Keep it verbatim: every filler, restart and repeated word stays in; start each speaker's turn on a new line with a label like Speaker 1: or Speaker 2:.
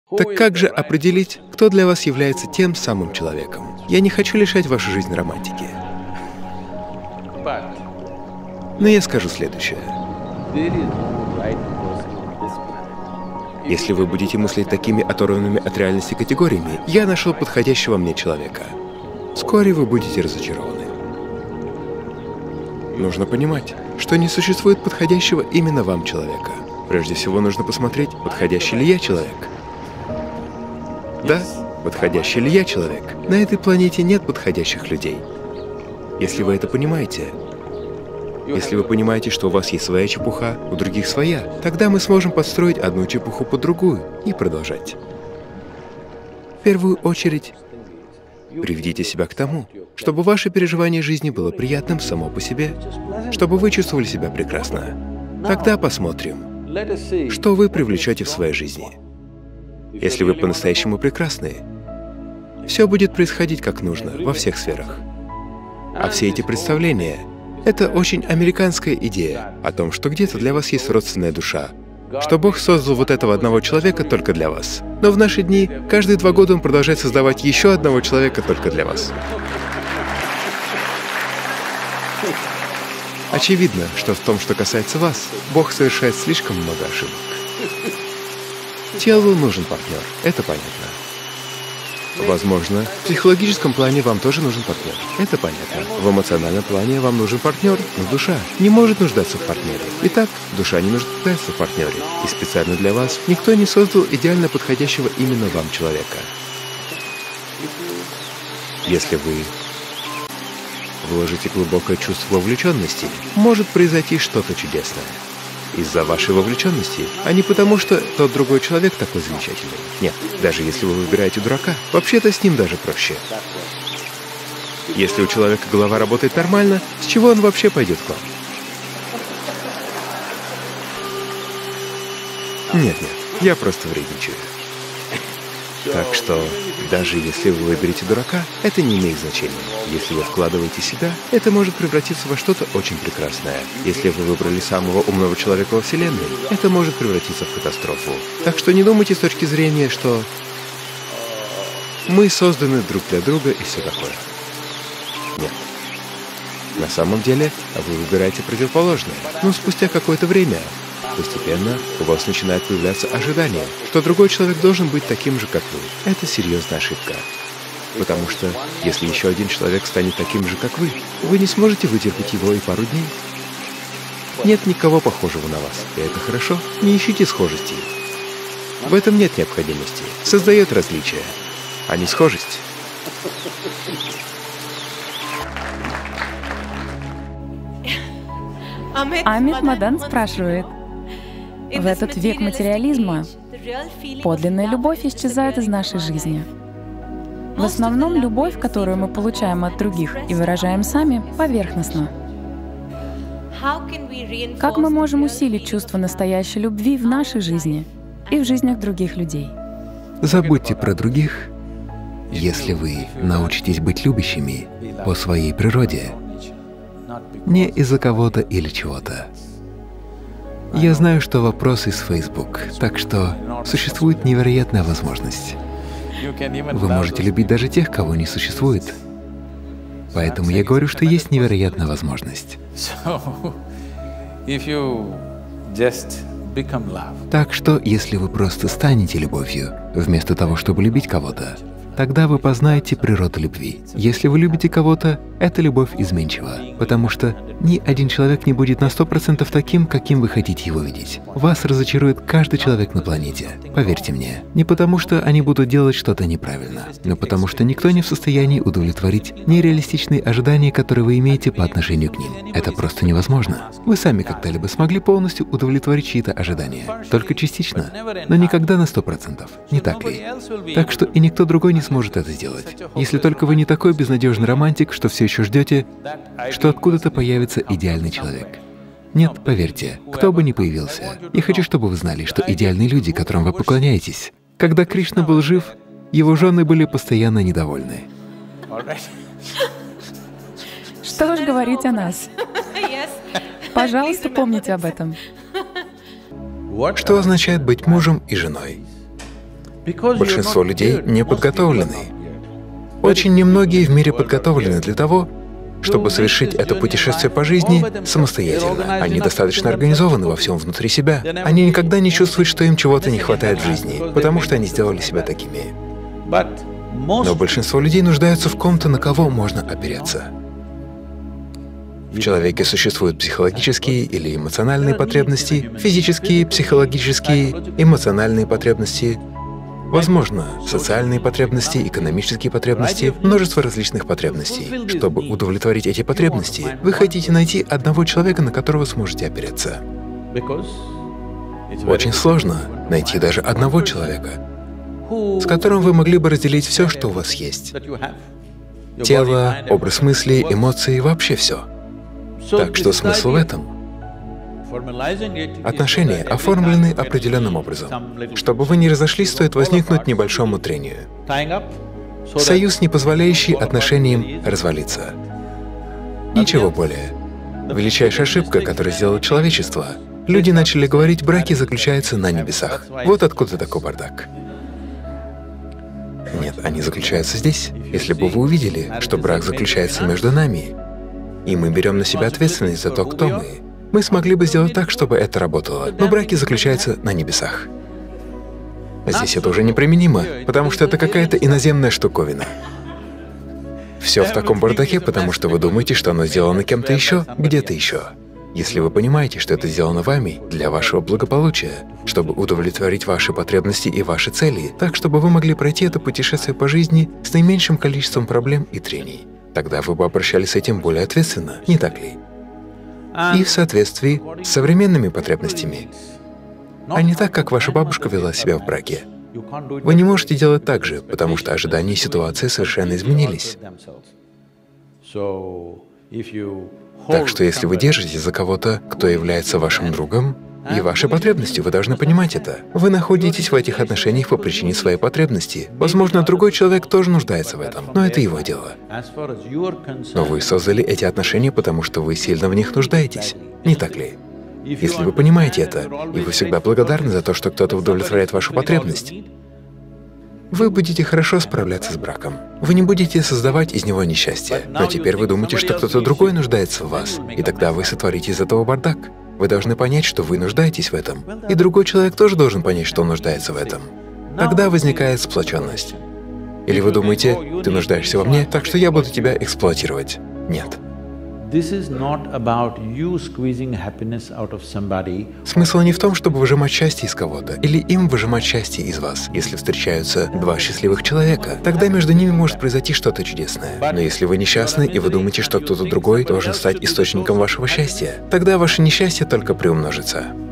Speaker 1: Так как же определить, кто для вас является тем самым человеком? Я не хочу лишать вашу жизнь романтики. Но я скажу следующее. Если вы будете мыслить такими оторванными от реальности категориями, я нашел подходящего мне человека. Вскоре вы будете разочарованы. Нужно понимать, что не существует подходящего именно вам человека. Прежде всего нужно посмотреть, подходящий ли я человек. Да, подходящий ли я человек? На этой планете нет подходящих людей. Если вы это понимаете, если вы понимаете, что у вас есть своя чепуха, у других своя, тогда мы сможем подстроить одну чепуху под другую и продолжать. В первую очередь, приведите себя к тому, чтобы ваше переживание жизни было приятным само по себе, чтобы вы чувствовали себя прекрасно. Тогда посмотрим, что вы привлечете в своей жизни. Если вы по-настоящему прекрасны, все будет происходить как нужно во всех сферах. А все эти представления — это очень американская идея о том, что где-то для вас есть родственная душа, что Бог создал вот этого одного человека только для вас. Но в наши дни каждые два года Он продолжает создавать еще одного человека только для вас. Очевидно, что в том, что касается вас, Бог совершает слишком много ошибок. Телу нужен партнер, это понятно. Возможно, в психологическом плане вам тоже нужен партнер, это понятно. В эмоциональном плане вам нужен партнер, но душа не может нуждаться в партнере. Итак, душа не нуждается в партнере, и специально для вас никто не создал идеально подходящего именно вам человека. Если вы вложите глубокое чувство вовлеченности, может произойти что-то чудесное. Из-за вашей вовлеченности, а не потому, что тот другой человек такой замечательный. Нет, даже если вы выбираете дурака, вообще-то с ним даже проще. Если у человека голова работает нормально, с чего он вообще пойдет к вам? Нет-нет, я просто вредничаю. Так что, даже если вы выберете дурака, это не имеет значения. Если вы вкладываете себя, это может превратиться во что-то очень прекрасное. Если вы выбрали самого умного человека во Вселенной, это может превратиться в катастрофу. Так что не думайте с точки зрения, что мы созданы друг для друга и все такое. Нет. На самом деле, вы выбираете противоположное, но спустя какое-то время постепенно у вас начинает появляться ожидание, что другой человек должен быть таким же, как вы. Это серьезная ошибка. Потому что, если еще один человек станет таким же, как вы, вы не сможете вытерпеть его и пару дней. Нет никого похожего на вас, и это хорошо. Не ищите схожести. В этом нет необходимости. Создает различия, а не схожесть.
Speaker 2: Амит Мадан спрашивает, в этот век материализма подлинная любовь исчезает из нашей жизни. В основном любовь, которую мы получаем от других и выражаем сами, поверхностна. Как мы можем усилить чувство настоящей любви в нашей жизни и в жизнях других людей?
Speaker 1: Забудьте про других, если вы научитесь быть любящими по своей природе, не из-за кого-то или чего-то. Я знаю, что вопрос из Facebook, так что существует невероятная возможность. Вы можете любить даже тех, кого не существует. Поэтому я говорю, что есть невероятная возможность. Так что, если вы просто станете любовью, вместо того, чтобы любить кого-то, тогда вы познаете природу любви. Если вы любите кого-то, эта любовь изменчива, потому что ни один человек не будет на сто процентов таким, каким вы хотите его видеть. Вас разочарует каждый человек на планете. Поверьте мне, не потому что они будут делать что-то неправильно, но потому что никто не в состоянии удовлетворить нереалистичные ожидания, которые вы имеете по отношению к ним. Это просто невозможно. Вы сами когда-либо смогли полностью удовлетворить чьи-то ожидания? Только частично, но никогда на сто процентов. Не так ли? Так что и никто другой не сможет это сделать. Если только вы не такой безнадежный романтик, что все еще ждете, что откуда-то появится идеальный человек. Нет, поверьте, кто бы ни появился. Я хочу, чтобы вы знали, что идеальные люди, которым вы поклоняетесь, когда Кришна был жив, его жены были постоянно недовольны.
Speaker 2: Что уж говорить о нас. Пожалуйста, помните об этом.
Speaker 1: Что означает быть мужем и женой? Большинство людей не подготовлены. Очень немногие в мире подготовлены для того, чтобы совершить это путешествие по жизни самостоятельно. Они достаточно организованы во всем внутри себя. Они никогда не чувствуют, что им чего-то не хватает в жизни, потому что они сделали себя такими. Но большинство людей нуждаются в ком-то, на кого можно опереться. В человеке существуют психологические или эмоциональные потребности, физические, психологические, эмоциональные потребности, возможно, социальные потребности, экономические потребности, множество различных потребностей. Чтобы удовлетворить эти потребности, вы хотите найти одного человека, на которого сможете опереться. Очень сложно найти даже одного человека, с которым вы могли бы разделить все, что у вас есть. Тело, образ мысли, эмоции, вообще все. Так что смысл в этом? Отношения оформлены определенным образом. Чтобы вы не разошлись, стоит возникнуть небольшому трению. Союз, не позволяющий отношениям развалиться. Ничего более. Величайшая ошибка, которую сделало человечество. Люди начали говорить, браки заключаются на небесах. Вот откуда такой бардак. Нет, они заключаются здесь. Если бы вы увидели, что брак заключается между нами, и мы берем на себя ответственность за то, кто мы, мы смогли бы сделать так, чтобы это работало. Но браки заключаются на небесах. Здесь это уже неприменимо, потому что это какая-то иноземная штуковина. Все в таком бардаке, потому что вы думаете, что оно сделано кем-то еще, где-то еще. Если вы понимаете, что это сделано вами для вашего благополучия, чтобы удовлетворить ваши потребности и ваши цели, так, чтобы вы могли пройти это путешествие по жизни с наименьшим количеством проблем и трений, тогда вы бы обращались с этим более ответственно, не так ли? И в соответствии с современными потребностями, а не так, как ваша бабушка вела себя в браке. Вы не можете делать так же, потому что ожидания и ситуации совершенно изменились. Так что если вы держитесь за кого-то, кто является вашим другом, и вашей потребностью, вы должны понимать это. Вы находитесь в этих отношениях по причине своей потребности. Возможно, другой человек тоже нуждается в этом, но это его дело. Но вы создали эти отношения, потому что вы сильно в них нуждаетесь, не так ли? Если вы понимаете это, и вы всегда благодарны за то, что кто-то удовлетворяет вашу потребность, вы будете хорошо справляться с браком. Вы не будете создавать из него несчастье. Но теперь вы думаете, что кто-то другой нуждается в вас, и тогда вы сотворите из этого бардак. Вы должны понять, что вы нуждаетесь в этом, и другой человек тоже должен понять, что он нуждается в этом. Тогда возникает сплоченность. Или вы думаете, ты нуждаешься во мне, так что я буду тебя эксплуатировать. Нет. Смысл не в том, чтобы выжимать счастье из кого-то, или им выжимать счастье из вас. Если встречаются два счастливых человека, тогда между ними может произойти что-то чудесное. Но если вы несчастны, и вы думаете, что кто-то другой должен стать источником вашего счастья, тогда ваше несчастье только приумножится.